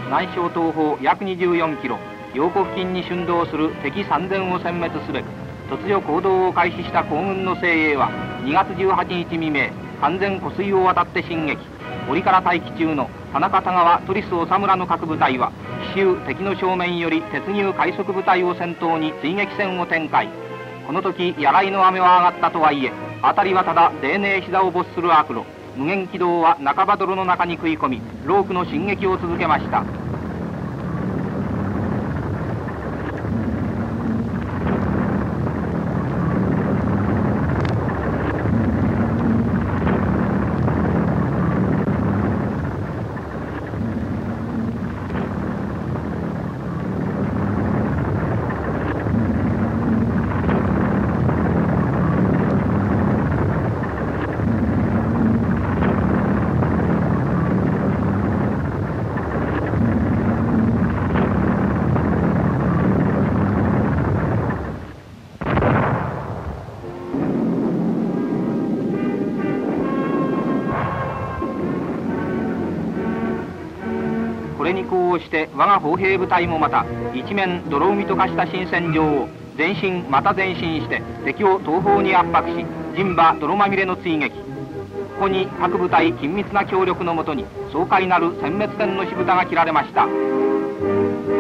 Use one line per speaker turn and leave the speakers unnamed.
南小東方約24キロ、陽湖付近に春動する敵3000を殲滅すべく、突如行動を開始した皇軍の精鋭は、2月18日未明、完全湖水を渡って進撃。折から待機中の田中田川トリス長村の各部隊は、奇襲敵の正面より鉄牛快速部隊を先頭に追撃戦を展開。この時、柳の雨は上がったとはいえ、辺りはただ泥濘膝を没する悪路。無限軌道は半ば泥の中に食い込み、ロークの進撃を続けました。これに呼応して我が砲兵部隊もまた一面泥海と化した新戦場を前進また前進して敵を東方に圧迫し、陣馬泥まみれの追撃。ここに各部隊緊密な協力のもとに爽快なる殲滅戦の火蓋が切られました。